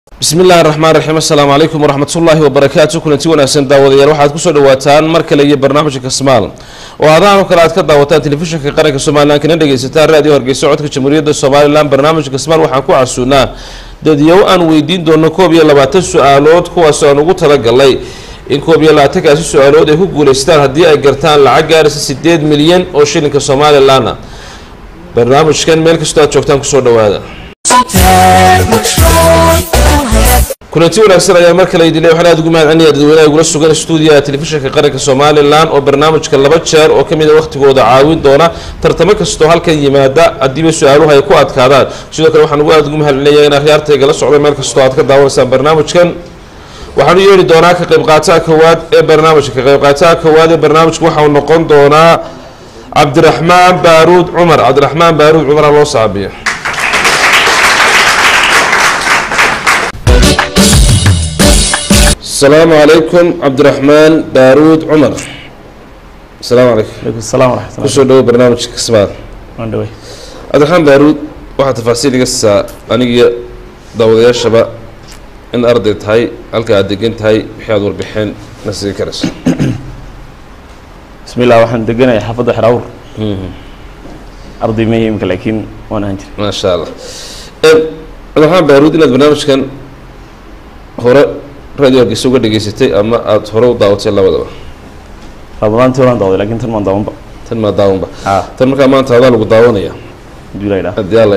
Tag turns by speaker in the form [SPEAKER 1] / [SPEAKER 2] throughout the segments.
[SPEAKER 1] بسم الله الرحمن الرحيم السلام عليكم ورحمة الله وبركاته كنتي وناسن داوديال waxaad ku soo dhawaataan mar kale iyo barnaamijka Kasmaal oo aadaan kala aad ka daawataan telefishinka qaranka Soomaaliland kana dhageysataan raadiyo Hargeysa codka Jamhuuriyadda Soomaaliland barnaamijka Kasmaal waxaan ku casuunaa dadyow aan weydiin doono 12 su'aalood kuwaas oo ugu talagalay in 12 kaasi su'aalood ay ku guuleystaan hadii ay gartaan lacag gaaraysa 8 milyan oo shilinka Soomaaliland barnaamijkan meel kasta aad joogtaan ku soo dhawaada كنتي وناسن ayaa mar kale idilay waxaan aad ugu mahadcelinayaa dadweynaha ugu sugan stuudiyaha telefishinka qaranka Soomaaliland oo barnaamijka laba jeer oo kamid ah waqtigooda caawin doona tartamo kasto halkan yimaada hadii su'aaluhu ay ku adkaadaan sidoo kale waxaan aad ugu mahadcelinayaa in akhiyaartayga la socdo meel kasto aad ka daawanaysan barnaamijkan waxaan u yeeri doonaa ka qayb qaata koowaad ee barnaamijka waxa uu noqon doonaa Cabdiraxmaan Baaruud Cumar loo saabiyo السلام عليكم عبد الرحمن بارود عمر. السلام عليكم.
[SPEAKER 2] عليكم السلام ورحمة الله.
[SPEAKER 1] كل شيء برنامج كسبان.
[SPEAKER 2] عندوي.
[SPEAKER 1] عبد الرحمن بارود واحد تفاصيل قصة أنا داود يا شباب إن أرضت هاي ألقى دقنت هاي بحياد وربحين نسي كرس.
[SPEAKER 2] بسم الله الرحمن دقنا يحفظ حراور. أرضي ما يمكن لكن وأنا هنجر.
[SPEAKER 1] ما شاء الله. عبد الرحمن بارود إن البرنامج كان هو راديو Hargeysa uga dhageysatay ama aad hore u daawatay labadaba
[SPEAKER 2] Ramadaan tii waan daawaday laakiin tan ma daawanba tan marka
[SPEAKER 1] maanta hada lagu daawanaya
[SPEAKER 2] diilayda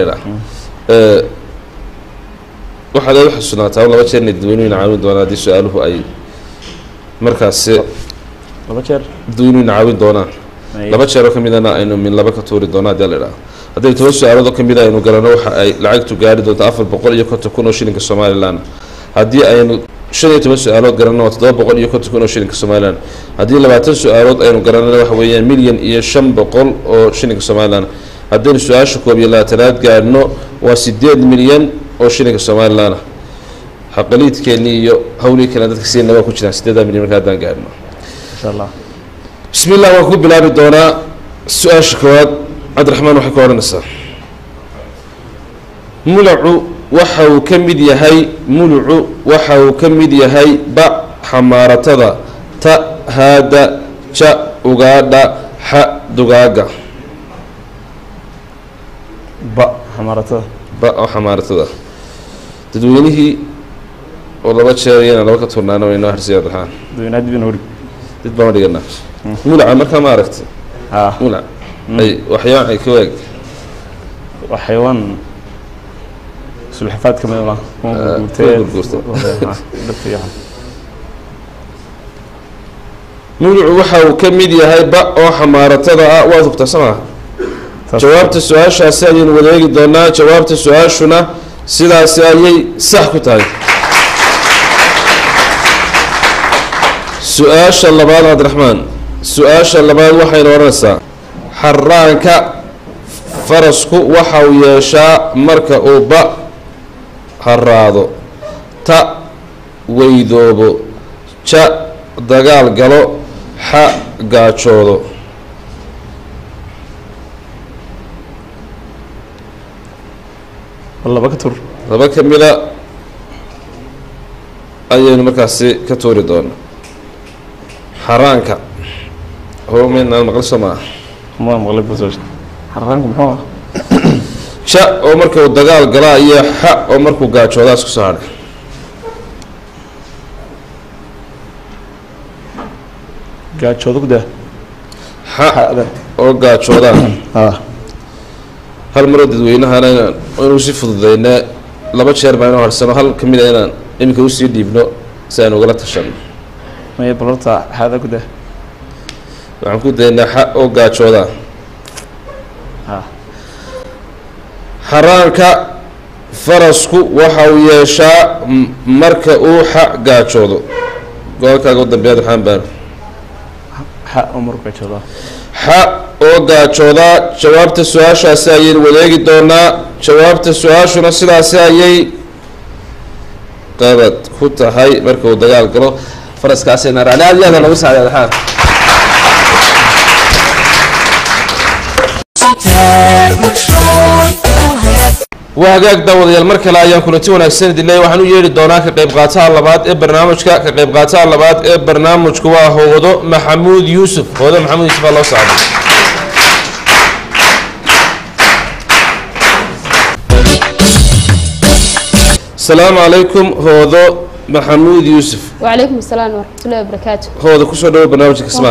[SPEAKER 1] waxa la xasuunataa laba jeer dadweynuhu caawin doonaa hadii su'aaluhu ay markaas
[SPEAKER 2] laba jeer
[SPEAKER 1] dadweynuhu caawin doonaa laba jeer oo kamidana aynu min laba ka tuuri doonaa diilayda hadii toban su'aalood oo kamid ah aynu galano waxa ay lacagtu gaari doontaa 450 shilinka Soomaaliland hadii aynu 15 su'aalood garanno 750 shilinka Soomaaliland hadii 20 su'aalood aynu garanno waxa weeyaan milyan iyo 500 oo shilinka Soomaaliland hadii su'aashu koob iyo 20 gaarno waa 8 milyan oo shilinka Soomaaliland xaqaliidkeeni iyo hawli kale dadka si naba ku jiraan 8 milyan marka hadaan gaarno
[SPEAKER 2] insha Allah
[SPEAKER 1] bismillah wa ku bilaabi doona su'aasha koowaad Cabdiraxmaan waxa ka oranaysaa mulacu waxa uu ka mid yahay ba xamaaratada ta hada ja ugaadha ha dugaaga
[SPEAKER 2] ba xamaaratada
[SPEAKER 1] dadweynihii oo laba jeer yana laba ka turnaano inoo harsiyaad waxaan
[SPEAKER 2] dadweynaha dib inoo
[SPEAKER 1] dib baan dhigana mulaca marka ma aragtay mulac ay waxyaan ay ka waag
[SPEAKER 2] waxyaan سلحفات كمان ولا
[SPEAKER 1] مولع waxa uu ka mid yahay ba oo xamaaratada ah waa dubta sama jawaabta su'aashaasi ayaan wadaagi doonaa jawaabta su'aashuna sidaas ayay sax ku tahay su'aasha labaad Cabdiraxmaan su'aasha labaad waxay oranaysaa xaraanka farasku waxa uu yeeshaa marka uu ba haraado ta weydoobo ja dagaal galo ha gaajoodo laba kamida ayaynu markaasi ka tuuri doonaa xaraanka hoomeenaan maqli somaa
[SPEAKER 2] xaraanku muxuu
[SPEAKER 1] ja oo markuu dagaal galaa iyo ha oo markuu gaajoodaas ku soo hadhay
[SPEAKER 2] gaajoodo ku daa
[SPEAKER 1] ha oo gaajooda hal mar dadweynahana inuu si fududeynaa laba jeer baan harsano hal kamid ah inaan iminka u sii dhiibno si aan uga la tashano
[SPEAKER 2] ma balorta hada ku daa
[SPEAKER 1] waxaan ku daynaa ha oo gaajooda xaraanka farasku waxa uu yeeshaa marka uu ha gaajoodo goolkaaga u dambeeyay waxaan baan ha oo gaajooda jawaabta su'aashaasi ayay wadaagi doonaa jawaabta su'aashuna sidaas ayay qabad ku tahay marka uu dagaal galo faraskaasina raadiyada lagu saaray waxaan وهاجاك داود يا المركز لا يكون تونا السند اللي وحنو يري دوناك قيب قاتها اللبات برنامجك كقيب قاتها اللبات برنامج كوا هو محمود يوسف هو محمود يوسف الله صعب السلام عليكم هو محمود يوسف
[SPEAKER 3] وعليكم السلام ورحمة الله وبركاته
[SPEAKER 1] هو كسر دو برنامجك اسمه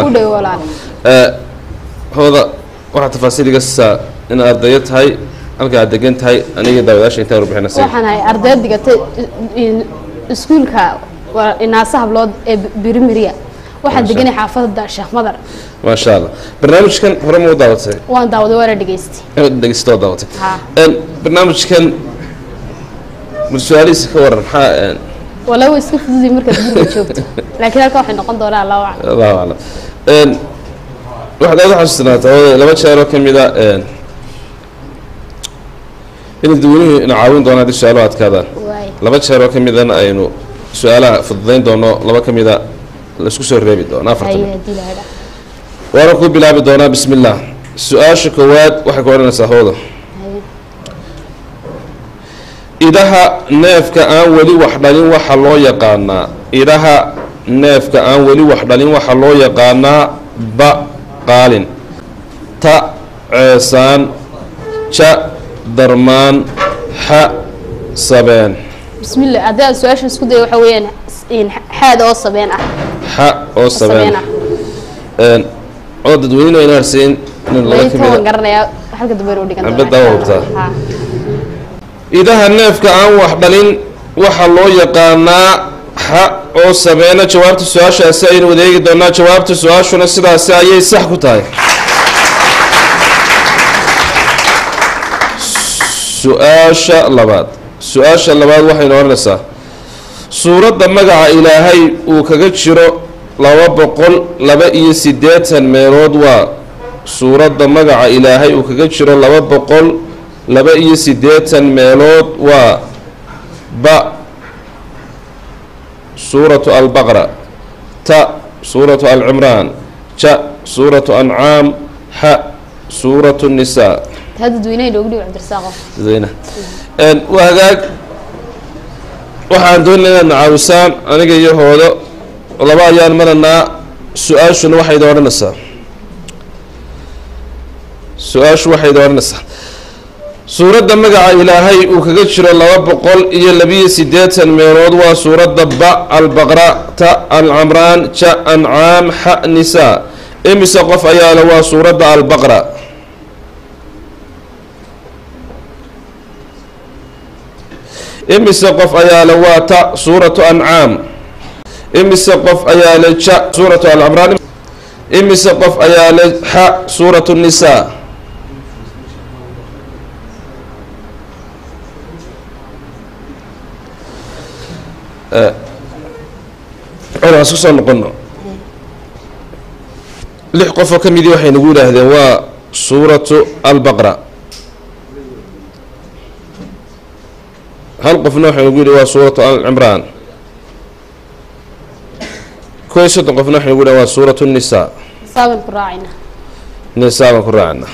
[SPEAKER 1] هو واحد تفاصيل قصة إن أرديت هاي أنا قاعد دقنت هاي أنا يداوداش أنت ربحنا نسي
[SPEAKER 3] waxaan hay ardayda dhigatay iskuulka inaasaha blood ee Birimiria waxaan deganay xaafadda Sheekh Madar
[SPEAKER 1] ما شاء الله برنامج كان هرم وداوتي
[SPEAKER 3] waan daawaday wara dhageystay
[SPEAKER 1] دقيستو داوتي برنامج كان مسؤولي سكور ها
[SPEAKER 3] walaw isku fududii markaad guriga joogto laakiin halka waxay noqon doonaa
[SPEAKER 1] الله أعلم واحد هذا حسنات لما تشارك كميدا إن الدولين نعاون دونا هذه السؤالات كذا لما تشارك كميدا إنه سؤالها فضلين دونا لما كميدا لسكسر ربي دونا فرتنا وركوب بلعب دونا بسم الله سؤال شكوات وحكورنا سهوده إذا نافك أن ولي وحدين وحلو يقانا إذا نافك أن ولي وحدين وحلو يقانا با قالن تا عيسان شا درمان ح صبان
[SPEAKER 3] بسم الله أداء سؤال شو سكودي وحوينا إن حاد أو صبان
[SPEAKER 1] ح أو صبان عدد وين ينارسين من الله كبير
[SPEAKER 3] قرنا حلقة دبيرو دي كان
[SPEAKER 1] إذا هنفك عن وحدين وحلو يقانا ح أو صبان جوابت السؤال شاسين وذيك دونا جوابت السؤال شو نسيدا سايي صح كتاي سؤال لباد سؤال لباد وحي نورنسا سورة مقع إلهي وكجتشرو لوا بقول لبا إيسيديتا ميرود و سورة مقع إلهي وكجتشرو لوا بقول لبا إيسيديتا ميرود و با سورة البقرة تا سورة العمران تا سورة أنعام ح سورة النساء
[SPEAKER 3] هذا دويني دوغدي عبد الرزاق
[SPEAKER 1] زينة وهذاك waxaan doonaynaa nacaawsaan aniga iyo hoodo laba ayaan marnaa su'aashuna waxay dooranaysaa suuradda magaca ilaahay uu kaga jiro 282 meelood waa suuradda ba al-baqara ta al-amraan ja an'aam ha nisaa imisa qof ayaa la waa suuradda al-baqara إمس قف أيال واتا سورة أنعام إمس قف أيال جاء سورة العمران إمس قف أيال حاء سورة النساء أنا أسوس نقولنا لحقف كم يدي وحين نقول هذا هو سورة البقرة هل قفنا حين نقول هو سورة العمران كويس قفنا حين نقول هو سورة النساء نساء كراعنا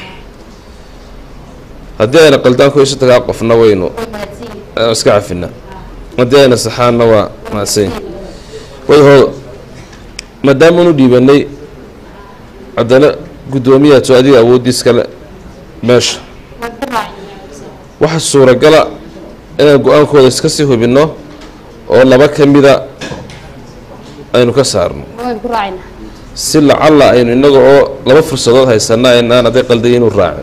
[SPEAKER 1] هدينا قلتان كويس قفنا وينو اسكعفنا هدينا صحانا وما سين وهو ما دام نديبني عندنا قدومية سعودية أودي سكلا ماشي واحد الصورة قلا إن القرآن كود يسكسي هو بينه ولا بكم بذا أينو كسرنا سلا الله أينو إنه لما فرصة هاي السنة إن أنا ذي قلدين والراعي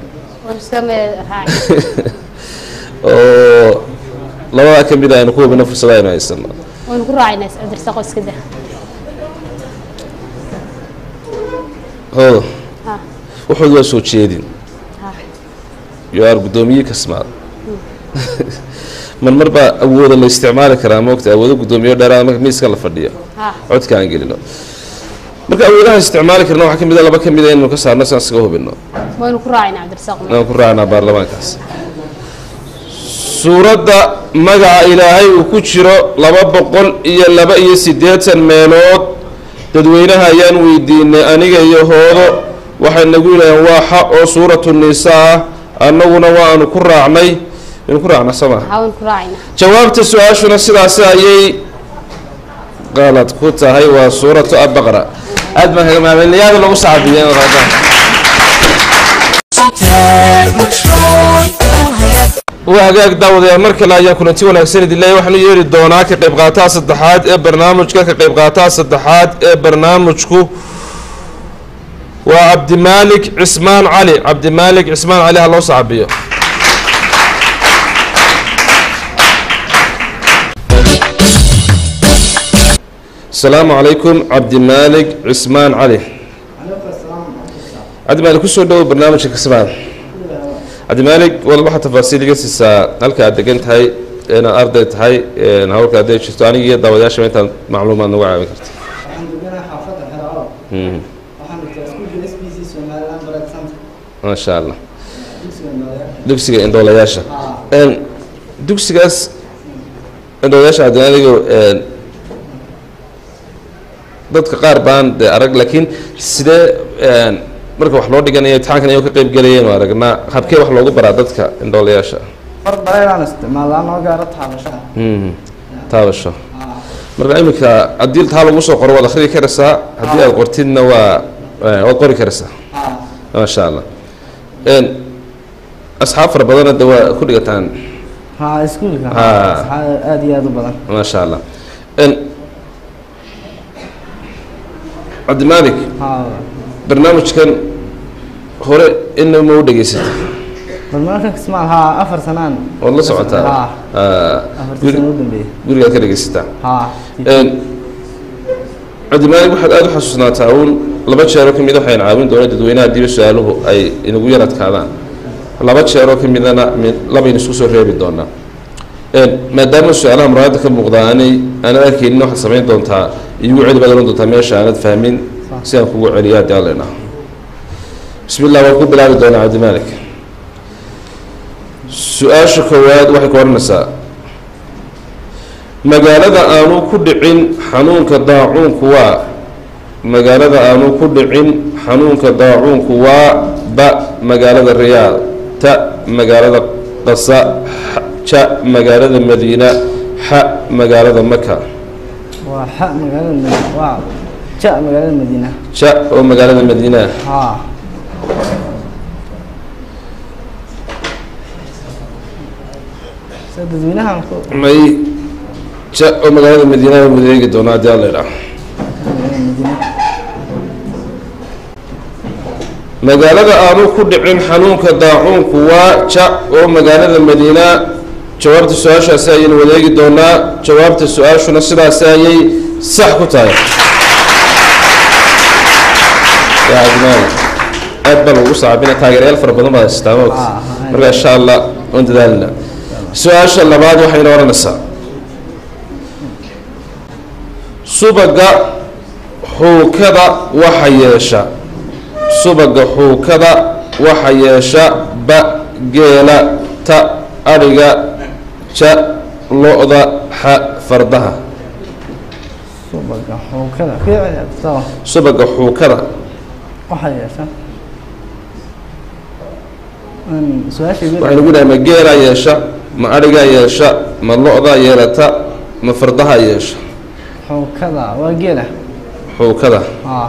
[SPEAKER 1] لما بكم بذا إنه كود بينه فرصة هاي السنة
[SPEAKER 3] ونقول راعي ناس أدرس قوس كده
[SPEAKER 1] هو وحد وسوت شيدين يار قدومية كسمة من مربى أول الاستعمال كلام وقت أول قدومية دارا ميس كلا فردية عد كان قليلا مرك أولها استعمال كلام حكم بدل بكم بدل إنه كسر ناس نسقوه بينه
[SPEAKER 3] ونقول راعي نعبد الساق
[SPEAKER 1] نقول راعي نبارلمان كاس سورة مجا إلهي وكشرو لبا بقول إيا لبا إيا سديت الميلود تدوينها ينوي دين أنيجا يهودو وحن نقول هو حق سورة النساء أنه نوان كرعني من كراعنا سما
[SPEAKER 3] حاول كراعنا
[SPEAKER 1] جوابت السؤال شنو سيداسي أي غلط كنت هاي وسورة البقرة أدمى ما من يا لو صعب يعني وهاجاك داود يا مركل أيام كنا تيجي ونحسن الله وحنا يري الدونا كقيب قاطع صدحات برنامج كقيب قاطع صدحات برنامجكو وعبد المالك عثمان علي عبد المالك عثمان علي الله صعبيه السلام عليكم عبد المالك عثمان علي عبد المالك وش هو برنامج كسبان عبد المالك والله حتى تفاصيل قصص هلك أدقنت هاي أنا أردت هاي أنا هقولك أديت شو ثاني جد داود عشان أنت معلومة نوعا كرت
[SPEAKER 4] الحمد لله حافظ الحرارة وحنا تسكول في SPC سومالان بلد سمت
[SPEAKER 1] ما شاء الله دكسي إندولياشة دكسيجاس إندولياشة عبد المالك dadka qaar baan arag laakiin sidee marka wax loo dhiganayo imtixaankan ay ka qayb galayeen waa aragnaa habkee wax loogu baraa dadka indhoolayaasha
[SPEAKER 4] mar bareeraan isticmaalaa noo gaara taabashada
[SPEAKER 1] taabasho marka imika haddii taa lagu soo qoro waad akhriyi karaysaa haddii aad qortidna waad qori karaysaa maasha allah asxaab fara badan hadda waa ku dhigataan
[SPEAKER 4] iskuulka aad iyo aad u badan
[SPEAKER 1] maasha allah عبد المالك برنامج كان هوري إنه مو دقيسة
[SPEAKER 4] برنامج اسمها أفر سنان
[SPEAKER 1] والله سمعتها
[SPEAKER 4] أفر سنان
[SPEAKER 1] قولي كده دقيسة عبد المالك واحد أدو حسوسنا تعاون لبعض شهركم إذا حين عاون دولة دوينها دي بسؤاله أي إنه قيرت كذا لبعض شهركم إذا لبي نسوس الريب الدونا ما دام السؤال مرادك مقداني أنا أكيد إنه حسمين دونتها يوعد بدل دونتها ماشي أنا فاهمين سينكو عليات يالنا بسم الله وكب بلاد دونا عبد المالك سؤال شكواد وحي كورنسا مقالة آنو كدعين حنون كداعون كوا مقالة آنو كدعين حنون كداعون كوا با مقالة الرياض تا مقالة قصة شا مقالة المدينة ح مقالة مكة
[SPEAKER 4] وح مقالة المدينة واو شا مقالة المدينة
[SPEAKER 1] شا ومقالة المدينة
[SPEAKER 4] سدد منها
[SPEAKER 1] ماي شا ومقالة المدينة ومدينة دونا ديالنا مقالة آنو كدعين حنون كداعون كوا شا ومقالة المدينة جوابت السؤال شاسعين وليك دونا جوابت السؤال شو نصير سايي صح كتاي يا جماعة أدبل وصعبين تاجر ألف ربنا ما يستعمل مرة إن شاء الله وأنت دالنا السؤال شو اللي بعده حين ورا نسا سبق هو كذا وحيشة سبق هو كذا وحيشة بجيلة تا أرجع شا لؤذا ح فردها
[SPEAKER 4] سبق هو كذا في عدد
[SPEAKER 1] سبق هو كذا
[SPEAKER 4] وحيشة سؤال شيء
[SPEAKER 1] waxay ugu dhahay ma geela yeesha ma ariga yeesha ma lo'da yeelata ma fardaha yeesha
[SPEAKER 4] حوكذا وجيله
[SPEAKER 1] حوكذا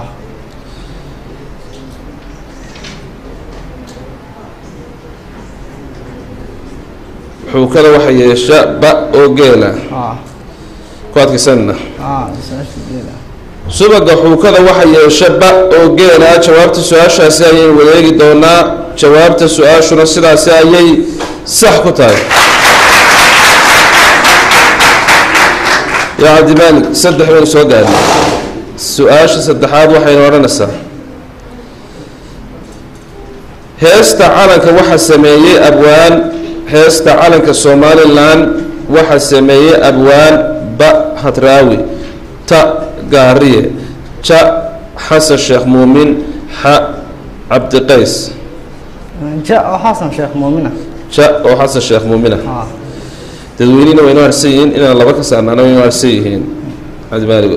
[SPEAKER 1] حوكذا waxay yeesha ba oo geela kuwaad kisanna subaga xuukada waxay yeesha ba oo geela jawaabta su'aashaasi ayay wareegi doonaa jawaabta su'aashuna sidaas ayay sax ku tahay يا عبد المالك صدح وين سو قال سؤال صدحات waxay oranaysaa heesta calanka waxa sameeyay abwaan heesta calanka Soomaaliland waxa sameeyay abwaan ba hadraawi ta gaariye ja xasan sheekh muumin ha عبد القيس
[SPEAKER 4] جاء حسن شيخ مؤمنة
[SPEAKER 1] جاء حسن شيخ مؤمنة تدوينين وين وارسيين إن الله بكس أنا وين وارسيين عبد المالك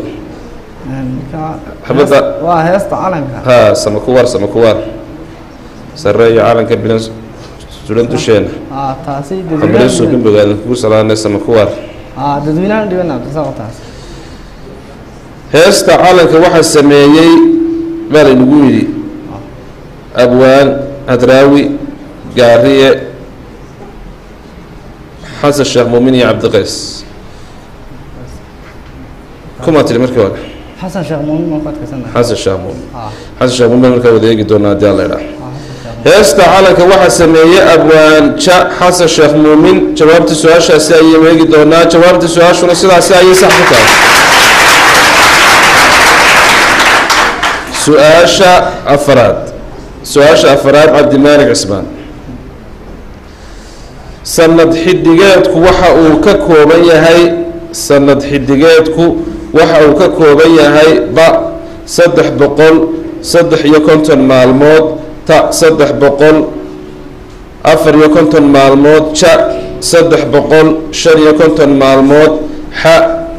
[SPEAKER 1] حبذا
[SPEAKER 4] وهيست علنك
[SPEAKER 1] ها سمكوار سرية علنك بلن سلنتو شين
[SPEAKER 4] taasi
[SPEAKER 1] amriso
[SPEAKER 4] dadweynaha
[SPEAKER 1] gumbiga ku salaanaysa makuwar
[SPEAKER 4] dadweynaha dhibana taasoo taas
[SPEAKER 1] heesta calanka waxa sameeyay bal inagu yiri abwaan adraawi gaariye حسن الشيخ مؤمن يا عبد القيس كما تري مركي ولا
[SPEAKER 4] حسن شيخ مؤمن ما قد كسنا
[SPEAKER 1] حسن الشيخ مؤمن حسن الشيخ مؤمن مركي وديقي دونا دي الله يرحمه هيستا على كواحد سمية أبوان شا حسن الشيخ مؤمن جوابت السؤال شاسعية ويقي دونا جوابت السؤال شو نصير شاسعية صحتك سؤال شا أفراد سؤال شا أفراد عبد المالك عثمان sanad xidigeedku waxa uu ka kooban yahay sanad xidigeedku waxa uu ka kooban yahay ba 350 maalmood ta 350 maalmood ja 350 maalmood xa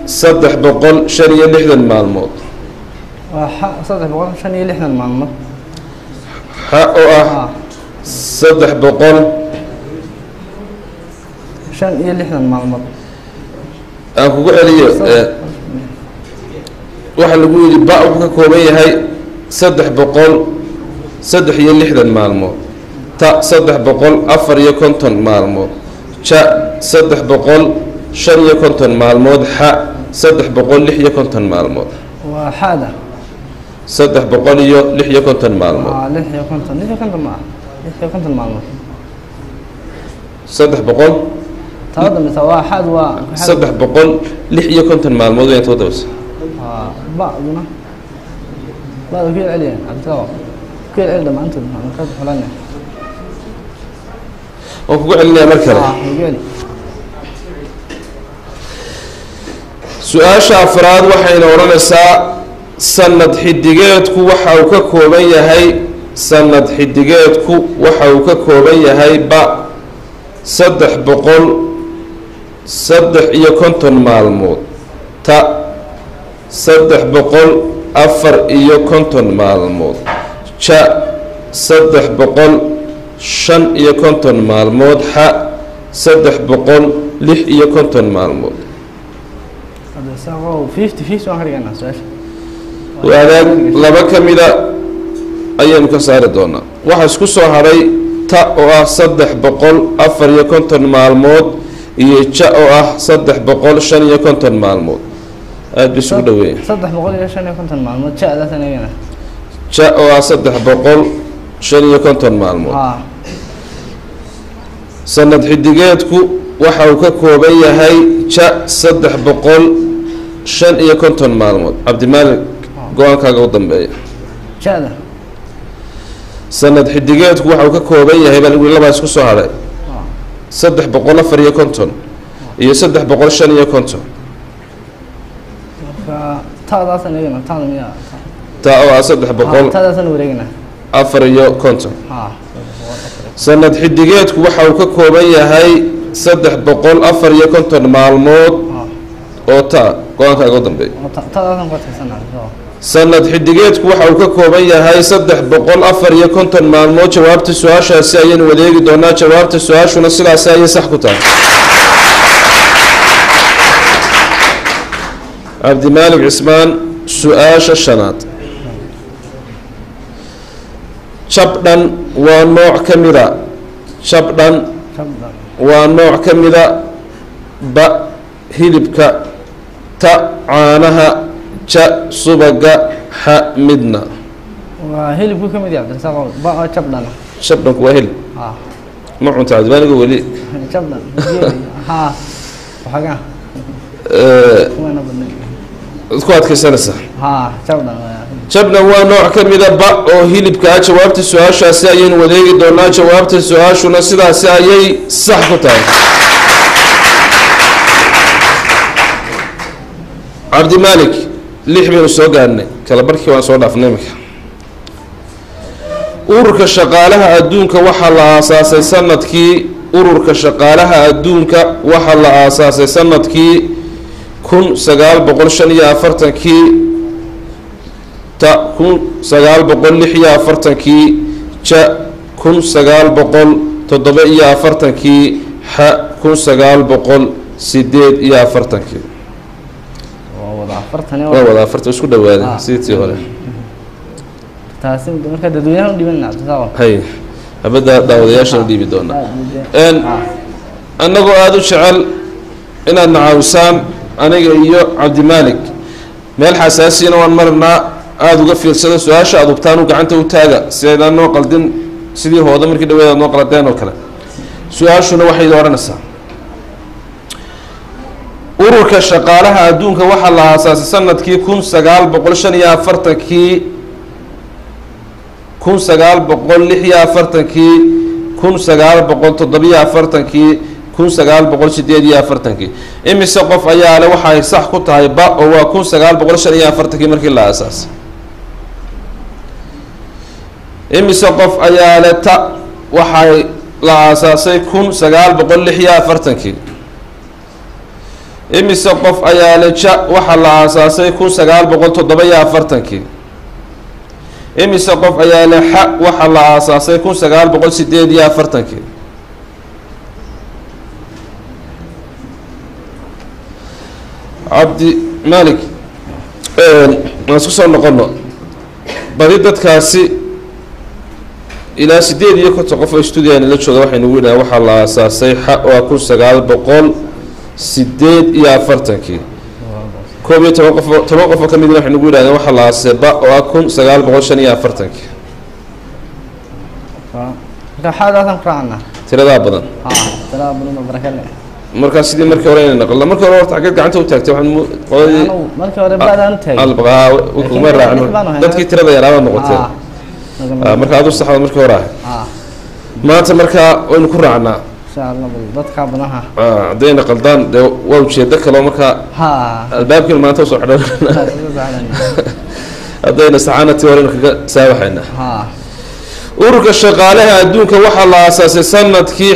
[SPEAKER 1] 360 maalmood
[SPEAKER 4] waa 360 maalmood
[SPEAKER 1] xa oo ah 300
[SPEAKER 4] 560 maalmood
[SPEAKER 1] aan kugu celiyo waxa lagu yiri ba uu ka kooban yahay 360 maalmood ta 350 maalmood ja 350 maalmood xa 360 maalmood
[SPEAKER 4] waa xada
[SPEAKER 1] 360 maalmood
[SPEAKER 4] 650 maalmood
[SPEAKER 1] 300
[SPEAKER 4] هذا مثل واحد
[SPEAKER 1] 360 maalmood way inta wadabas
[SPEAKER 4] بعضنا بعض كل عليه عبد الله كل علم أنت أنا كذا فلان
[SPEAKER 1] وكو علنا مركله سؤال أفراد waxayna oranaysaa sanad xidigeedku waxa uu ka kooban yahay sanad xidigeedku waxa uu ka kooban yahay ba 350 maalmood ta 350 maalmood ja 350 maalmood xa 360 maalmood
[SPEAKER 4] هذا ساعة 50 واحد كنا سؤال
[SPEAKER 1] وهذا لبا كميدا أيام كسر دونا واحد سكسو هراي تا أو 350 maalmood iyo ja oo ah 350 maalmood aad bisu dhaweey
[SPEAKER 4] 350 maalmood ja sanadana
[SPEAKER 1] ja oo ah 350 maalmood sanad xidigeedku waxa uu ka kooban yahay ja 350 maalmood Cabdimaalik go'aankaaga u dambeeya
[SPEAKER 4] jada
[SPEAKER 1] sanad xidigeedku waxa uu ka kooban yahay bal laba isku soo haray 350 iyo 350
[SPEAKER 4] taada sanadana taada miya
[SPEAKER 1] ta oo 300
[SPEAKER 4] taada sanad wareegna
[SPEAKER 1] 450 sanad xidigeedku waxa uu ka kooban yahay 350 maalmood oo ta go'aankaaga u dambeeya
[SPEAKER 4] taada san qodsanaa
[SPEAKER 1] sanad xidigeedku waxa uu ka kooban yahay 350 maalmood jawaabta su'aashaasi ayaan wadeegi doonaa jawaabta su'aashuna sidaas ay sax ku tahay Cabdimaalik Cismaan su'aasha shanaad jabdhan waa nooc kamida jabdhan waa nooc kamida ba hilibka ta caanaha ja subaga xa midna
[SPEAKER 4] waa hilibku ka mid yahay sabab ba jabdana
[SPEAKER 1] jabdhanku waa hilib ma cunta adbaaniga wali
[SPEAKER 4] jabdan ha waxa wana badnay
[SPEAKER 1] isku adkaysanaysa
[SPEAKER 4] jabdan
[SPEAKER 1] waa nooc ka mid ah ba oo hilibka jawaabta su'aashaasi ayaan wadeegi doonaa jawaabta su'aashuna sidaas ayay sax ku tahay Cabdimaalik lix baynu soo gaarnay kala barkii waan soo dhaafnay marka ururka shaqaalaha adduunka waxa la aasaasay sanadkii ururka shaqaalaha adduunka waxa la aasaasay sanadkii 1945kii ta 1946kii ja 1947 toddoba iyo afartankii xa 1948
[SPEAKER 4] ووضع فرتني
[SPEAKER 1] waa wada afarta isku dhawaada sidii hore
[SPEAKER 4] تاسم مركا ددوينها ديبنا عبدالله
[SPEAKER 1] hay habada daawadayaasha dhiibi doona annagoo aad u jecel inaad nacaawisaan aniga iyo Cabdimaalik meel xasaasiyana waan marnaa aad uga fiirsada su'aasha aad ubtaan u gacanta u taaga si ay noo qaldin sidii hooda markii dhaweeyay noo qaladeen oo kale su'aashuna waxay dooranaysaa ururka shaqaalaha adduunka waxa la aasaasay sanadkii 1945kii 1946kii 1947kii 1948kii imise qof ayaa leh waxa ay sax ku tahay ba oo waa 1945kii markii la aasaasay imise qof ayaa leh ta waxa la aasaasay 1946kii imise qof ayaa leh ja waxa la aasaasay 1947kii imise qof ayaa leh xa waxa la aasaasay 1948kii Cabdimaalik waan isku soo noqono badi dadkaasi ilaa 8 iyo 10 qof oo studiyaan la jooga waxay nagu yiraahdeen waxa la aasaasay xa waa 1948kii koob iyo toban qof oo ka mid ah waxay nagu yiraahdeen waxa la aasaasay ba oo 1945kii
[SPEAKER 4] حاجة كرعنا
[SPEAKER 1] tirada badan
[SPEAKER 4] ترى بنو بركة
[SPEAKER 1] marka sidii markii hore inay naqlo markii hore horta xagga gacanta u taagtay waxaan qoladii
[SPEAKER 4] markii hore baadaan taagay
[SPEAKER 1] albaqa u ma raacno dadkii tirada yaraaba noqotay marka aad u saxdo markii hore maanta marka waynu ku raacnaa
[SPEAKER 4] insha Allah dadka banaha
[SPEAKER 1] hadayna qaldaan waa ujeedo kale marka albaabkii maanta soo xidhan hadayna saxanati hore kaga saawaxayna ururka shaqaalaha adduunka waxa la aasaasay sanadkii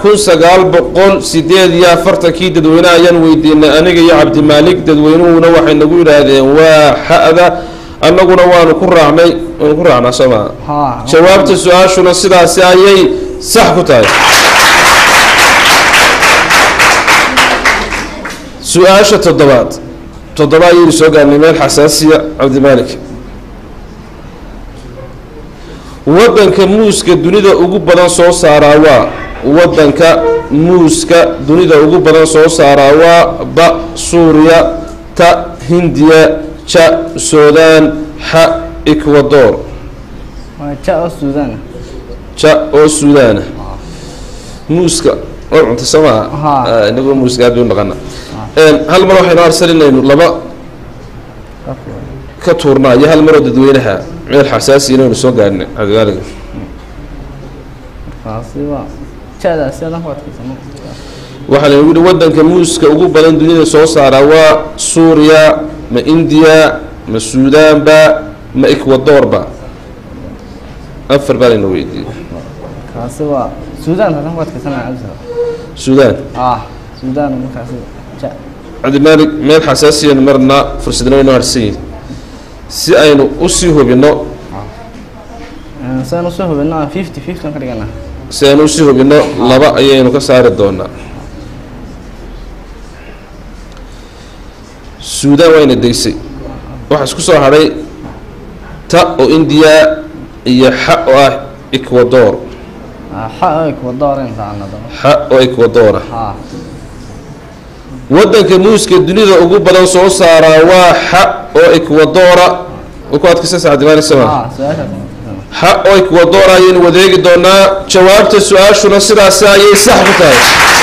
[SPEAKER 1] 1948kii dadweynaha ayaan weydiinay aniga iyo Cabdimaalik dadweynuhuna waxay nagu yiraahdeen waa xada annaguna waanu ku raacnaa sama jawaabta su'aashuna sidaas ayay sax ku tahay su'aasha toddobaad ayay soo gaarnay meel xasaasiya Cabdimaalik wadanka muuska dunida ugu badan soo saaraa waa wadanka muuska dunida ugu badan soo saaraa waa ba Suuriya ta Hindiya ja Suudaan ha Ecuador ja oo Suudaan muuska oo cunto sama inagu muuska aad u naqana hal mar waxaynu arsalinayno laba ka tuurnaa iyo hal mar dadweynaha meel xasaasi inuu soo gaarnay Cabdimaalik waxa la yiri wadanka muuska ugu badan dunida soo saara waa Suuriya ma India ma Suudaan ba ma Ecuador ba afar baa inuu weydiiyay
[SPEAKER 4] kaasi waa Suudaan tan waad ka sanaa
[SPEAKER 1] Suudaan
[SPEAKER 4] Suudaan markaasi
[SPEAKER 1] Cabdimaalik meel xasaasi marna fursadna inuu arsiin si aynu u sii hubino
[SPEAKER 4] saanu soo hubino 50-50 ka dhigana
[SPEAKER 1] si aynu u sii hubino laba ayaynu ka saari doonaa Suudaan wayna deysay waxa isku soo haray ta oo India iyo xa oo Ecuador
[SPEAKER 4] xa oo Ecuador intaana
[SPEAKER 1] xa oo Ecuador wadanka muuska dunida ugu badan soo saara waa xa oo Ecuador oo ku adkaysan Cabdimaalik sama xa oo Ecuador ayaynu wadeegi doonaa jawaabta su'aashuna sidaas ayay sax ku tahay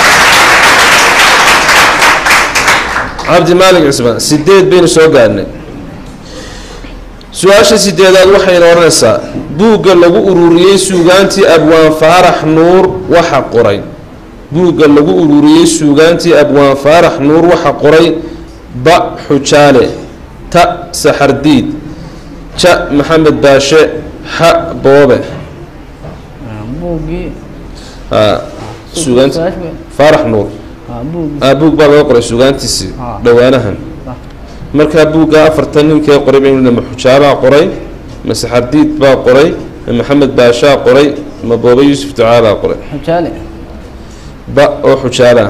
[SPEAKER 1] Cabdimaalik Cismaan 8 baynu soo gaarnay su'aasha 8aad waxayna oranaysaa buugga lagu ururiyay suugaantii Abwaan Faarax Nuur waxa qoray buugga lagu ururiyay suugaantii Abwaan Faarax Nuur waxa qoray ba Xujaale ta Saxardiid ja Maxamed Baashe ha Boobe
[SPEAKER 4] buuggi
[SPEAKER 1] suugaantii Faarax Nuur buug baa laga qoray suugaantiisii dhawaanahan marka buugga afartan ninkii qoray inuu Xujaale qoray ma Saxardiid baa qoray محمد باشا قري ما بوبا يوسف تعالى قري
[SPEAKER 4] حجالي
[SPEAKER 1] با أو حجالة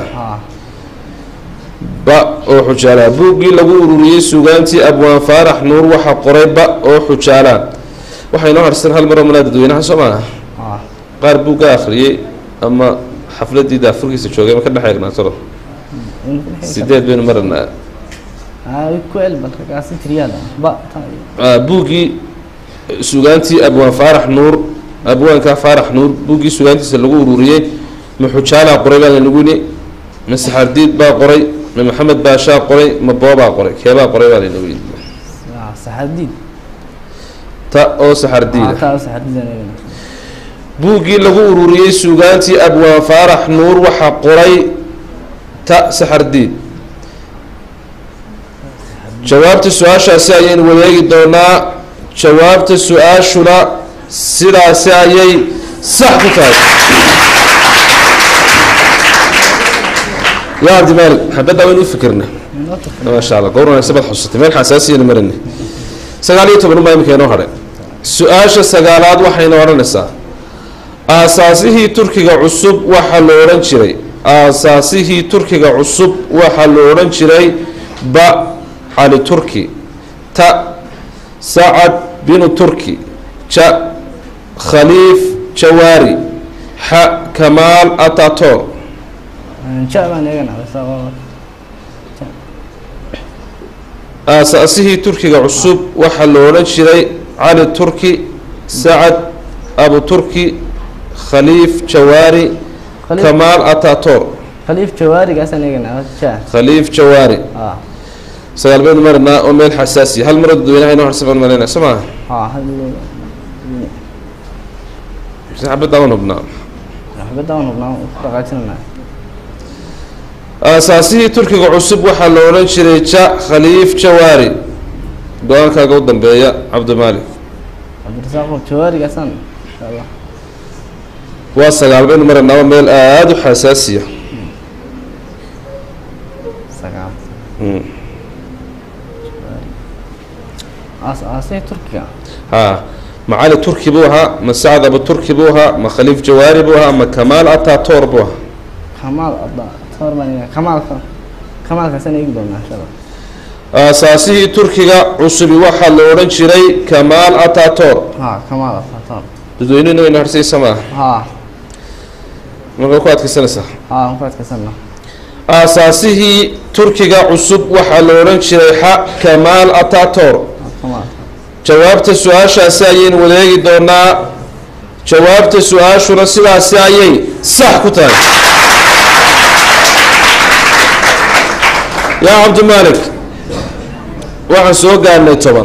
[SPEAKER 1] با أو حجالة بوقي لغو روري سوغانتي أبوان فارح نور وحا قري با أو حجالة وحي نوع رسل هالمرة منا ددوينها سمعها قار بوقا آخرية أما حفلة دي دا فرقي سيشوغي ما كنا حيقنا ترى سيدات بين مرنا
[SPEAKER 4] كويل بالكاسي تريالا با
[SPEAKER 1] بوقي سوغانتي أبوان فارح نور أبوان كا فارح نور بوقي سوغانتي سلغو روري محجالة قري بان نقولي من سحرديد با قري من محمد باشا قري من بابا قري كيبا قري بان نقولي
[SPEAKER 4] سحرديد
[SPEAKER 1] تا أو سحرديد
[SPEAKER 4] تا سحرديد
[SPEAKER 1] بوقي لغو روري سوغانتي أبوان فارح نور وحا قري تا سحرديد جوابت السؤال شاسعين ويجي دونا جوابت السؤال شلا سلا سعي صح بتاعي يا عبد الملك حبيت وين يفكرنا ما شاء الله قورنا سبت حصتي مال حساسية نمرني سقالية تبنو ما يمكن هذا سؤال سقالات وحين ورنسا أساسه تركي عصب وحلورن شري أساسه تركي عصب وحلورن شري با حال تركي تا سعد بن تركي شا خليف شواري ح كمال أتاتور
[SPEAKER 4] إن شاء الله نيجنا بس
[SPEAKER 1] أساسه تركي عصب وحلورن شري علي تركي سعد أبو تركي خليف شواري كمال أتاتور
[SPEAKER 4] خليف شواري قاسا نيجنا بس
[SPEAKER 1] خليف شواري سؤال بين مرنا أميل حساسي هل مرد دوينها إنه حسبان مرنا سمع
[SPEAKER 4] هل
[SPEAKER 1] حبة داون ابنا
[SPEAKER 4] حبة داون ابنا رقعتنا
[SPEAKER 1] أساسي تركي عصب وحلورن شريتشا خليف شواري دوان كاقود دنبيا عبد المالك
[SPEAKER 4] عبد الرزاق شواري قاسا إن شاء الله
[SPEAKER 1] وسؤال بين مرنا أميل آد حساسية
[SPEAKER 4] سقام أساسي تركيا
[SPEAKER 1] معالي تركي بوها ما سعد أبو تركي بوها ما خليف جواري بوها ما كمال أتاتور بوها
[SPEAKER 4] كمال أتاتور بني كمال كسنة يقدر ما شاء الله
[SPEAKER 1] أساسي تركي عصبي وحل لورن شري كمال أتاتور
[SPEAKER 4] كمال أتاتور
[SPEAKER 1] تدوينين وين هرسي سما ما قوات كسنة
[SPEAKER 4] قوات كسنة
[SPEAKER 1] أساسه تركي عصب وحل لورن شري كمال أتاتور جوابت السؤال شاسعين وليجي دونا جوابت السؤال شو رسل سعيين صح كتير يا عبد الملك واحد سوق قال طبعا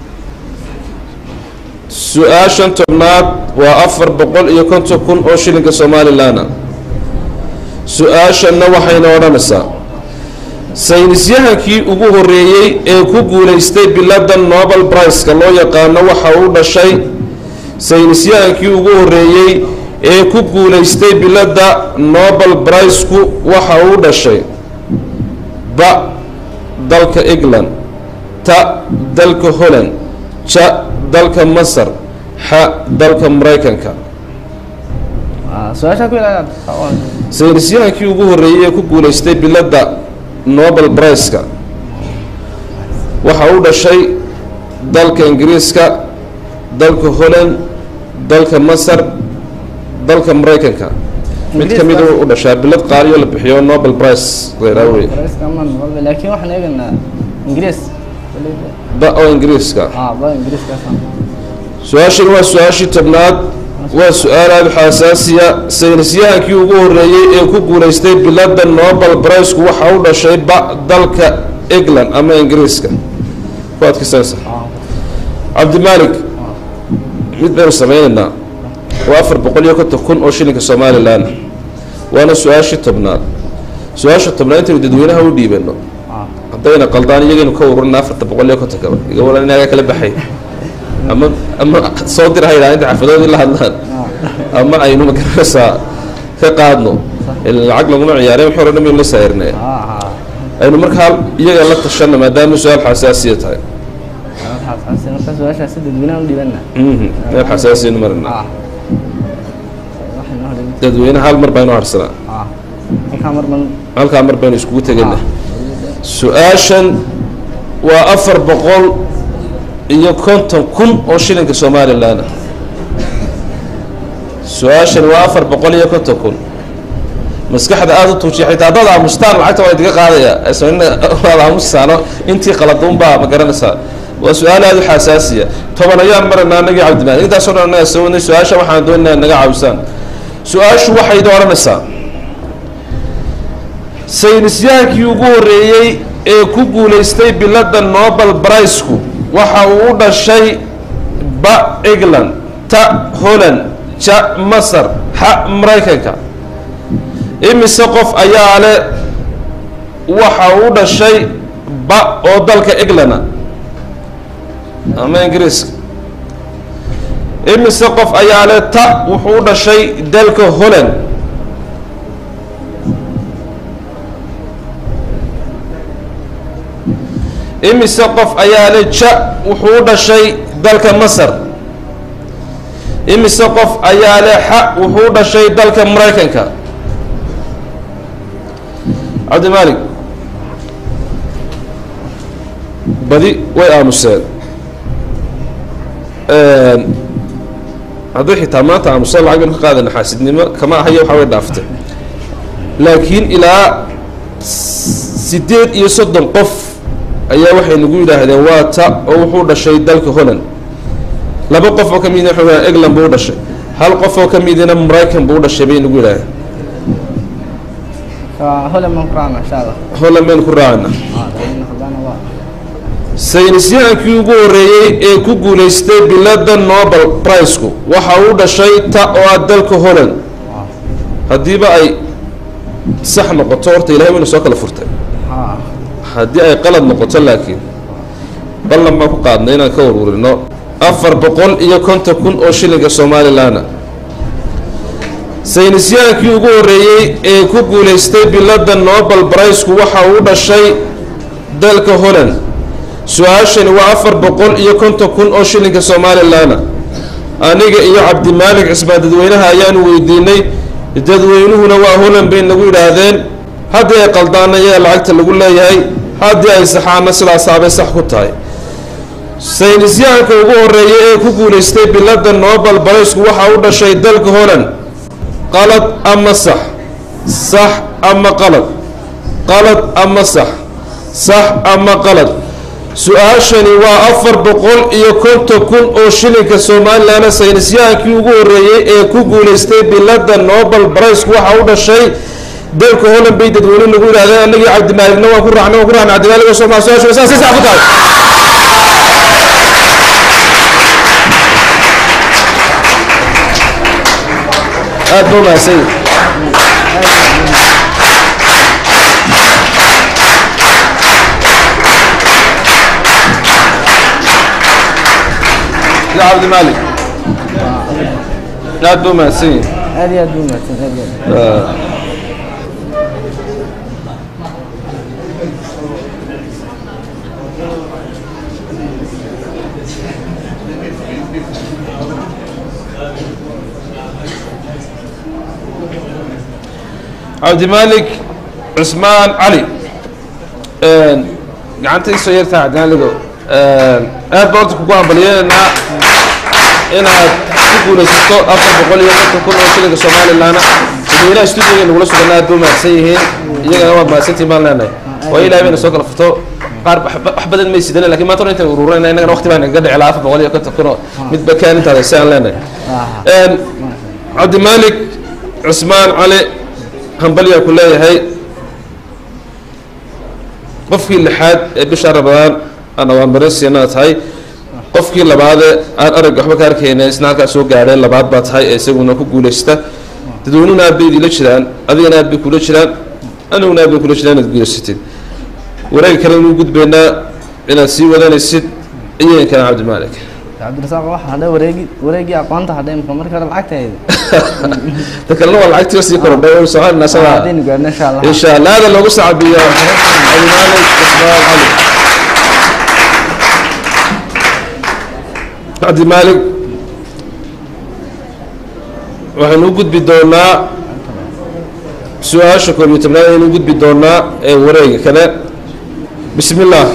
[SPEAKER 1] سؤال شنتمنات وأفر بقول يكون تكون أوشيلك الصومالي لنا سؤال شنو وحين ورنسا saynisyahankii ugu horeeyay ee ku guuleystay bilada Nobel Prize ka loo yaqaan waxa uu dhashay saynisyahankii ugu horeeyay ee ku guuleystay bilada Nobel Prize ku waxa uu dhashay ba dalka England ta dalka Holland ja dalka Masar ha dalka Mareykanka
[SPEAKER 4] su'aasha ku ilaa
[SPEAKER 1] saynisyahankii ugu horeeyay ee ku guuleystay bilada Nobel Prize ka waxa uu dhashay dalka Ingiriiska dalka Holland dalka Masar dalka Mareykanka mid kamid ah u dhashay bilad qaaliyo la bixiyo Nobel Prize qeyraawi
[SPEAKER 4] laakiin waxaan eegnaa Ingiriis
[SPEAKER 1] ba oo Ingiriiska
[SPEAKER 4] ba Ingiriiska
[SPEAKER 1] su'aashan waa su'aashii tobnaad waa su'aal aad xasaasiya saynisyahankii ugu horeeyay ee ku guuleystay bilada Nobel Prize waxa uu dhashay ba dalka England ama Ingiriiska waad ka saarsan عبد الملك مدبر سمينا وافر بقول يكون تكون أوشيلك الصومالي الآن وأنا سؤال شتبنا أنت بدوينها ودي بينه عطينا قلداني يجي نكورنا نافر تبقول يكون تكور يقول أنا جاك لبحي أما صوتي هاي لا أنت حفظوا الله الله أما أي نوع كرسا كقادنو العقل مو عيارين حورنا من اللي سايرنا أي نوع مركال يجي الله تشنا ما دام سؤال حساسية هاي
[SPEAKER 4] حساسين مركز ولا شيء سد الدنيا ودي بنا
[SPEAKER 1] meel xasaasiin marna
[SPEAKER 4] waxaan hore
[SPEAKER 1] dadweynaha hal mar baynu harsanaa halkaa mar baynu iskugu tegaynaa su-aashan waa 450,000 oo shilinka Somaliland su-aashan waa 450,000 maskaxda aad u tuujiyo xitaa dad aamustaan lacagta waa idiga qaadaya isagana waa aamusaano intii qaladuun baa ma garanaysaa waa su-aal aad u xasaasiya toban ayaan marnaa anaga cabdimaan intaas oo dhan anaga sawnay su-aasha waxaan doonaynaa naga caawisaan su-aashu waxay dooranaysaa saynisyaankii ugu horeeyey ee ku guulaystay bilada Nobel Prize-ku waxa uu u dhashay ba England ta Holland ja Masar ha Mareykanka imise qof ayaa leh waxa uu dhashay ba oo dalka England ama Ingiriiska imise qof ayaa leh ta wuxuu u dhashay dalka Holland imise qof ayaa leh ja wuxuu u dhashay dalka Masar imise qof ayaa leh ha wuxuu u dhashay dalka Mareykanka عبد المالك بدي ويا مسال هذا حتى ما تام مسال عقل قاعد نحاسدني كما هي وحاول دافته لكن إلى سديد يصدم قف أي واحد نقول هذا واتا أو حول الشيء دلك هنا لا بقف وكم ينحوا إغلب بود الشيء هل قف وكم يدنا مراكم بود الشيء بين نقول هذا
[SPEAKER 4] هلا من قرانا إن شاء الله
[SPEAKER 1] هلا من قرانا saynisyaankii ugu horeeyey ee ku guulaystay bilada Nobel Prize-ku waxa uu dhashay ta oo ah dalka Holland hadiiba ay sax noqoto horta Ilaahay wuu soo kala furtay hadii ay qalad noqoto laakiin ballan ma ku qaadnay inaan ka ururino 450,000 oo shilinka Somaliland saynisyaankii ugu horeeyey ee ku guulaystay bilada Nobel Prize-ku waxa uu dhashay dalka Holland su-aashani waa 450,000 oo shilinka Somaliland aniga iyo Cabdi Maalik Cismaan dadweynaha ayaan weydiinay dadweynuhuna waa Holland bay nagu yiraahdeen hadii ay qaldaanayeen lacagta lagu leeyahay hadii ay saxaana sidaas aabay sax ku tahay saynisyaanka ugu horeeyay ee ku guulaystay bilada Nobel Prize-ku waxa uu dhashay dalka Holland qalad ama sax sax ama qalad qalad ama sax sax ama qalad su-aashani waa 450,000 oo shilinka Somaliland saynisyaankii ugu horeeyay ee ku guulaystay bilada Nobel Prize-ku waxa uu dhashay dalka Holland bay dadweynuhu nagu yiraahdeen anagii Cabdi Maalikna waan ku raacnay Cabdi Maalik oo Soomaaliya su-aashu sax ku tahay aad buu maasay يا عبد المالك لا دوما سين
[SPEAKER 4] هذه دوما سين
[SPEAKER 1] عبد المالك عثمان علي قعدت سيرتها عبد المالك aad baan ku go'aanbaliyayna inaad ku guulaysato 450,000 oo shilinka Somaliland dadweynaha studio-ga lagu suganaa aad u mahadsan yihiin iyagana waa mahadsantiin baan leenahay waa Ilaahay inuu soo kala furto qaar wax badan ma sidana laakiin maanta inta ururayna inaga waqti baan naga dhicay 450,000 mid bakaan inta ay saan leenahay Cabdi Maalik Cusmaan Cali hambaliya ku leeyahay qofkii lixaad ee bisha Ramadaan أنا وامبرسينا هاي قفكي لبعضه أرجع حبك أركينا إسناك أسوق على لبعض بعض هاي يسوون أكو كولشتا تدونون أبي ديلشلان أبي أنا أبي كولشلان أنا وأنا أبي كولشلان تقولشتين وراي كلام موجود بيننا إن السي ولا نسيت إيه كان عبد المالك
[SPEAKER 4] عبد الرزاق واحد هذا وريجي أقوانته هذا يمكن مركز العكت هذا
[SPEAKER 1] تكلموا العكت بس يكون بيقول سؤال الناس
[SPEAKER 4] إن شاء الله
[SPEAKER 1] إن شاء الله هذا اللي وسع عبد المالك إسماعيل علي عبد المالك waxaynu u gudbi doonaa su-aasha koob iyo tobnaad ayaynu u gudbi doonaa ee wareega kale bismi illaah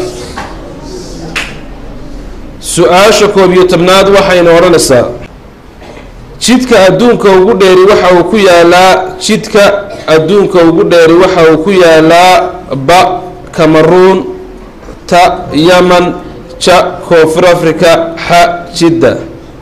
[SPEAKER 1] su-aasha koob iyo tobnaad waxaynu odhanaysaa jidka adduunka ugu dheeri waxa uu ku yaalaa jidka adduunka ugu dheeri waxa uu ku yaalaa ba Cameroon ta Yemen ja Koonfur Africa xa Jidda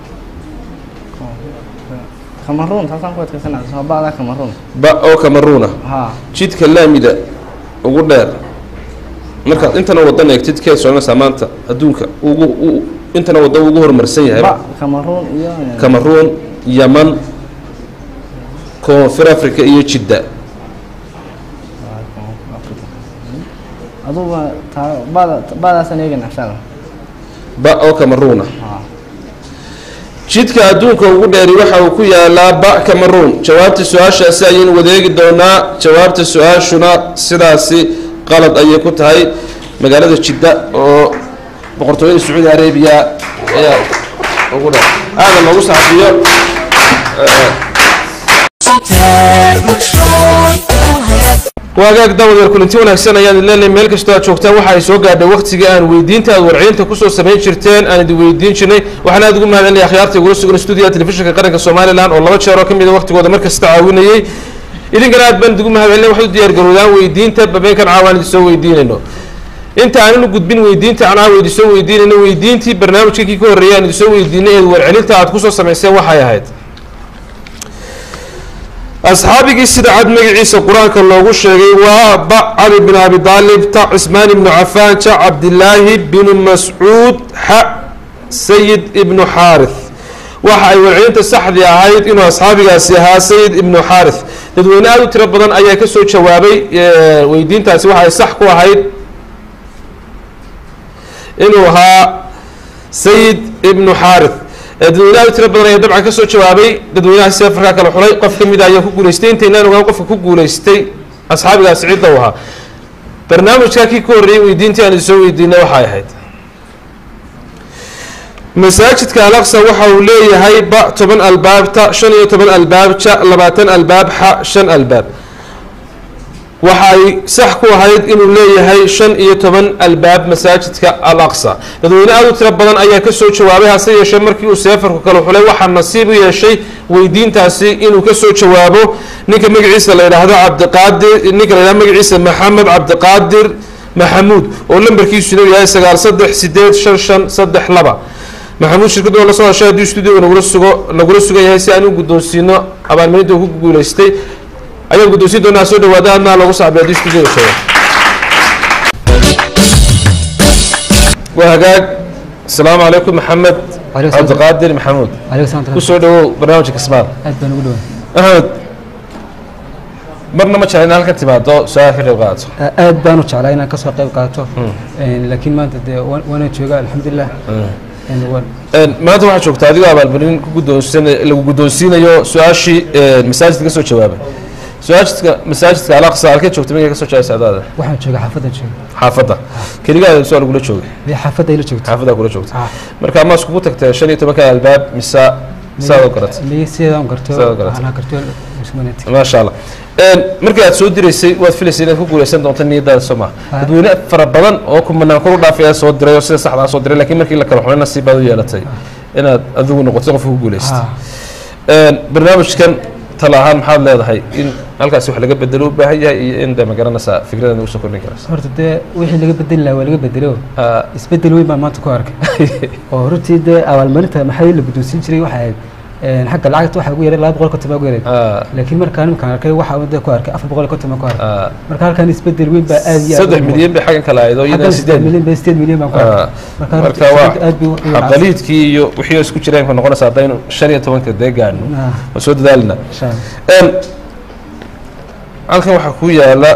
[SPEAKER 4] Cameroon taasaan ku adkaysanaa soo baada Cameroon
[SPEAKER 1] ba oo Cameroon
[SPEAKER 4] ha
[SPEAKER 1] jidka laamida ugu dheer marka intana wadan eegtid ka soo maanta adduunka ugu intana wadan ugu horumarsan yahay
[SPEAKER 4] ba Cameroon iyo
[SPEAKER 1] Cameroon Yemen Koonfur Africa iyo Jidda
[SPEAKER 4] aduba baada saneegan afshala
[SPEAKER 1] ba oo Cameroon jidka adduunka ugu dheeri waxa uu ku yaalaa ba Cameroon jawaabta su'aashaasi ayaynu wadeegi doonaa jawaabta su'aashuna sidaasi qalad ayay ku tahay magaalada Jidda oo boqortooyada Saudi Arabia ayaa ugu dheer aad loogu saxbiyo waagaag dawada kulanti wanaagsan ayaan leeyahay meel kasta aad joogtaan waxa ay soo gaadhay waqtiga aan weydiinta aad warceynta ku soo sameyn jirteen aan idin weydiin jirnay waxaan aad ugu mahadcelinayaa akhyaarta ugu sugan studio telefishinka qaranka Soomaaliland oo laba jeer oo kamid ah waqtigooda markasta caawinayay idinkana aad baan ugu mahadcelinay waxaad diyaar garoodaan weydiinta babeenkan caawaan soo weydiinayno inta aan u gudbin weydiinta aan aawadi soo weydiinayno weydiintii barnaamijkii ka horeeyay aan soo weydiinay ee warcelinta aad ku soo sameysay waxay ahayd أصحابي سيد عد مجلس القرآن كالله شيء وبع علي بن أبي طالب تع عثمان بن عفان تع عبد الله بن مسعود حق سيد ابن حارث وحي والعين تسحب يا هايد إنه أصحابي قاسيها سيد ابن حارث تدوين آدو تربضان أيها كسو شوابي ويدين تاسي وحي سحكوا هايد إنه ها سيد ابن حارث dadweynaha tiro badan ayaa dabcan ka soo jawaabay dadweynaha safarka kala xulay qof kamid ah ayaa ku guuleystay intaynaan ogaan qofka ku guuleystay asxaabigaas cidda waha barnaamijka kii ka horeeyay weydiintii aan soo weydiinay waxay ahayd masaajidka al-aqsa waxa uu leeyahay ba 10 albaabta 15 albaab 20 albaab 5 albaab waxay sax ku ahayd inuu leeyahay 15 albaab masaajidka al-aqsa dadweynaha aad u tiro badan ayaa ka soo jawaabay hase yeeshee markii uu safarku kala xulay waxa nasiib u yeeshay weydiintaasi inuu ka soo jawaabo ninka magaciisa la yiraahdo Cabdiqaadir ninka la yiraahdo magaciisa Maxamed Cabdiqaadir Maxamuud oo lambarkiisu yahay 9385532 maxamuud shirkadu la soo heshay studio nagula sugo yahay si aan u guddoonsiino abaalmarinta uu ku guuleystay ayaan guddoonsiin doonaa soo dhawaada adna lagu saabeeyo studio show وهجاج السلام عليكم محمد عبد القادر محمود وسودو برنامج كسبان أحمد برنامج علينا هل كنت بعده سؤال في الرقات
[SPEAKER 5] بانو علينا كسر قيب قاته لكن ما أنت وانا تشوقا الحمد لله
[SPEAKER 1] ما أنت واحد شوكت هذه قبل برين كقدوسين يو سؤال شيء مساجد كسر جوابه مساجدك على أقصى على كده شفت منك كسر شيء سعادة
[SPEAKER 5] واحد شجع حافظة شيء
[SPEAKER 1] حافظة كل جال السؤال يقول شو
[SPEAKER 5] هي حافظة إلى شو
[SPEAKER 1] حافظة يقول شو مركب ما سكوتك تشني تبكي الباب مساء ذكرت
[SPEAKER 5] ليه سيدا ذكرت أنا ذكرت
[SPEAKER 1] ما شاء الله مركب تسود درسي وتفلسين تقول يسند وطني ده السماء بدون فربضان أوكم من نقول ضعف صوت دري صح على صوت دري لكن مركب لك روح لنا نصيب هذا يالتي أنا أذوق نقطة في جول است برنامج كان طلعها محل هذا هاي إن halkaas wax laga bedelo baahayaa in dama garanaysa fikradan uu soo kordhin karo
[SPEAKER 5] horta de wixii laga bedeli lahaa waa laga bedelo isbedel weyn baa maanta ku arkay oo runtii de awaalmarinta maxay la guddoonsiin jiray waxa ahayd xagga lacagta waxa ugu yaray 200 konton ugu yaray laakiin markaan arkay waxa uu de ku arkay 400 konton ku arkay marka halkan isbedel weyn baa aad iyo 3 milyan bay xagan kala aydo iyada 8 milyan bay 8 milyan baan ku arkay marka aad bi
[SPEAKER 1] aqaliidkii iyo wixii isku jireen ku noqonaysa hadaynu 15 deegaan oo soo dadaalna halkan waxa ku yaala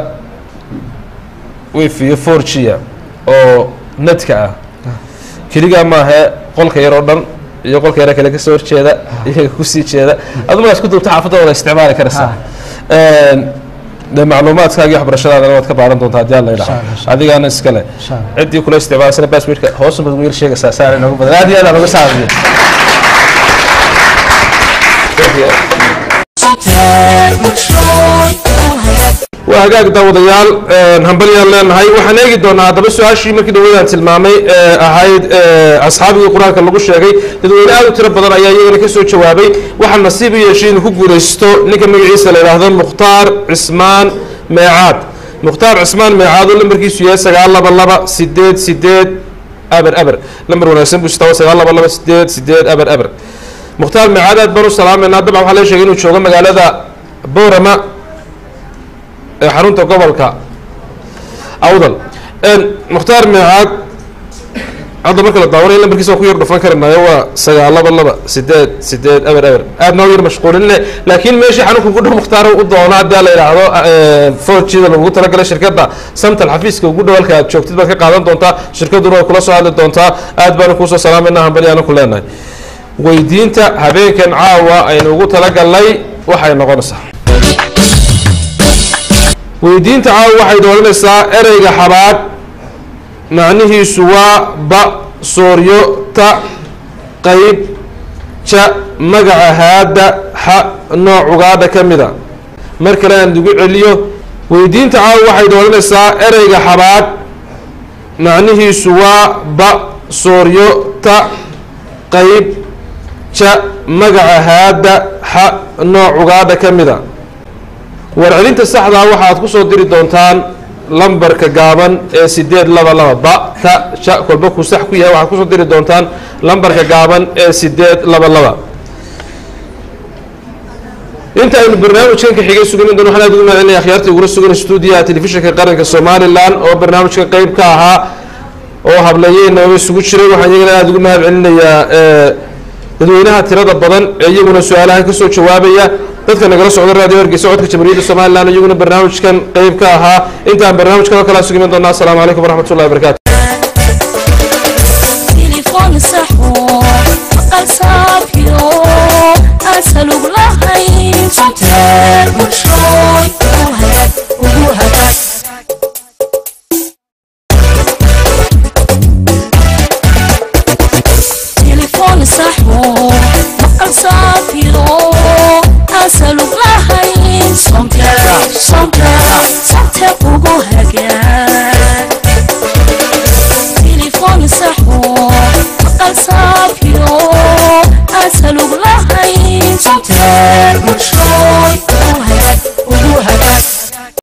[SPEAKER 1] wifi 4G oo netka ah kaliya ma aha qolka yar oo dhan iyo qolka yar kale ka soo horjeeda iyo ku sii jeeda aduma isku duubta xaafadda wada isticmaali karaysa de macluumaadkaaga waxbarashadaadana waad ka baaran doontaa haddii alla yidhaahdo adigaana iskale ciddii kula isticmaalasana baasweedka hoosu baad ugu yar sheegaysaa saar inoogu badan aad iyo aad aan uga saaxiibay waa hagaag daawadayaal hambalyaan leenahay waxaan eegi doonaa haddaba su-aashii markii dhaweydaan tilmaamay ahayd asxaabigii qur-aanka lagu sheegay dadweyne aad u tiro badan ayaa iyagana ka soo jawaabay waxaan nasiib u yeeshay inuu ku guulaysto ninka magaciisa la yidhaahdo mukhtaar cismaan meecaad mukhtaar cismaan meecaad oo lambarkiisu yahay 922 aber aber lambar wanaagsan buu sitaa 922 aber aber mukhtaar meecaad aad baan u salaameynaa dabcan waxaa la sheegay inuu joogo magaalada boorama xarunta gobolka awdal mukhtaar meecaad hadda marka la daawanay lambarkiisa ku yar dhufan karanayo waa 922 aber aber aad noo yar mashquulinne laakiin meeshii xanuunka ku dhow mukhtaar u doona haddii la yidhaahdo 4G da lagu talagalay shirkadda samtal xafiiska ugu dhow halka aad joogtid baad ka qaadan doontaa shirkadduna way kula soo hadli doontaa aad baanu kuusoo salaameynaa hambalyaana ku leenahay weydiinta habeenkan caawa aynu ugu talagalnay waxay noqonaysaa weydiinta caawa waxay dooranaysaa ereyga xabaad macnihiisu waa ba sooryo ta qayb ja magaca haada xa nooc ugaadha ka mida mar kale aan ugu celiyo weydiinta caawa waxay dooranaysaa ereyga xabaad macnihiisu waa ba sooryo ta qayb ja magaca haada xa nooc ugaadha ka mida warcelinta saxdaa waxaad ku soo diri doontaan lambarka gaaban ee 822 ba ta ja kolba ku sax ku yahay waxaad ku soo diri doontaan lambarka gaaban ee 822 inta aynu barnaamijkan ka xigay sugan doon waxaan aad ugu mahadcelinayaa akhyaartii ugu sugan stuudiyaha telefishinka qaranka Soomaaliland oo barnaamijka qayb ka ahaa oo hablayeen oo isugu jiray waxaan iyagana aad ugu mahadcelinayaa dadweynaha tirada badan ee iyaguna su'aalaha ka soo jawaabaya dadka nagala socda raadiyo Hargeysa codka Jamhuuriyadda Soomaaliland iyaguna barnaamijkan qayb ka ahaa intaan barnaamijkan kala sugan doonaa assalaamu calaykum waraxmatullaahi wabarakaatuh
[SPEAKER 6] تليفون سحور قل صافيو أسألوك لهين سنتر مشروي وهدك وهدك تليفون سحور قل صافيو أسألوك لهين سنتر